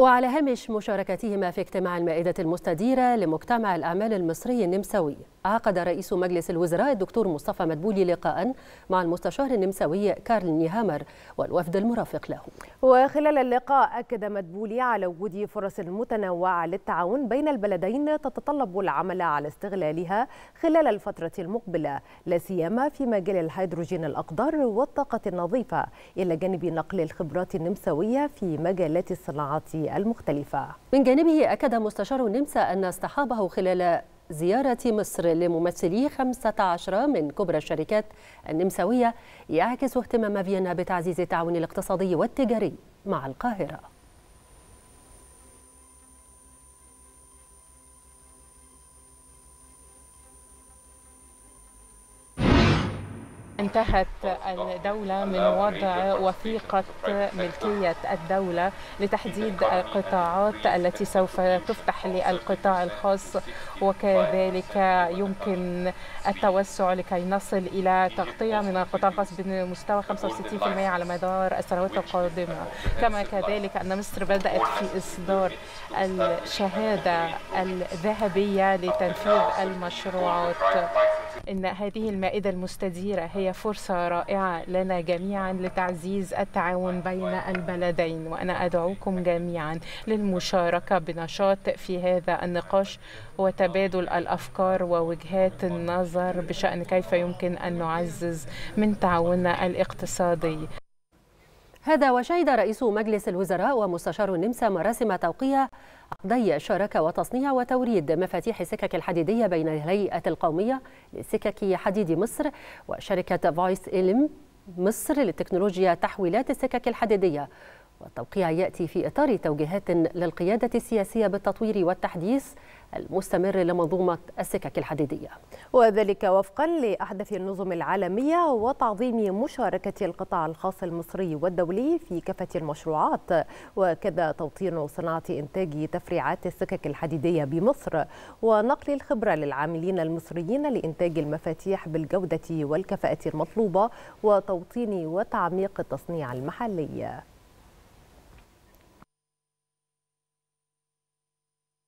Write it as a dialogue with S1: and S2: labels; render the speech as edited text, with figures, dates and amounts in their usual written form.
S1: وعلى هامش مشاركتهما في اجتماع المائدة المستديرة لمجتمع الأعمال المصري النمساوي، عقد رئيس مجلس الوزراء الدكتور مصطفى مدبولي لقاء مع المستشار النمساوي كارل نيهامر والوفد المرافق له.
S2: وخلال اللقاء أكد مدبولي على وجود فرص متنوعة للتعاون بين البلدين تتطلب العمل على استغلالها خلال الفترة المقبلة، لا سيما في مجال الهيدروجين الأخضر والطاقة النظيفة، إلى جانب نقل الخبرات النمساوية في مجالات الصناعات المختلفة.
S1: من جانبه أكد مستشار النمسا أن اصطحابه خلال زيارة مصر لممثلي 15 من كبرى الشركات النمساوية يعكس اهتمام فيينا بتعزيز التعاون الاقتصادي والتجاري مع القاهرة.
S3: انتهت الدولة من وضع وثيقة ملكية الدولة لتحديد القطاعات التي سوف تفتح للقطاع الخاص، وكذلك يمكن التوسع لكي نصل إلى تغطية من القطاع الخاص بمستوى 65% على مدار السنوات القادمة. كما كذلك أن مصر بدأت في إصدار الشهادة الذهبية لتنفيذ المشروعات. إن هذه المائدة المستديرة هي فرصة رائعة لنا جميعا لتعزيز التعاون بين البلدين، وأنا أدعوكم جميعا للمشاركة بنشاط في هذا النقاش وتبادل الأفكار ووجهات النظر بشأن كيف يمكن أن نعزز من تعاوننا الاقتصادي.
S1: هذا وشهد رئيس مجلس الوزراء ومستشار النمسا مراسم توقيع عقدي شراكة وتصنيع وتوريد مفاتيح السكك الحديدية بين الهيئة القومية لسكك حديد مصر وشركة فويس إلم مصر للتكنولوجيا تحويلات السكك الحديدية. والتوقيع يأتي في إطار توجيهات للقيادة السياسية بالتطوير والتحديث المستمر لمنظومة السكك الحديدية،
S2: وذلك وفقا لأحدث النظم العالمية وتعظيم مشاركة القطاع الخاص المصري والدولي في كافة المشروعات، وكذا توطين صناعة إنتاج تفريعات السكك الحديدية بمصر ونقل الخبرة للعاملين المصريين لإنتاج المفاتيح بالجودة والكفاءة المطلوبة وتوطين وتعميق التصنيع المحلي.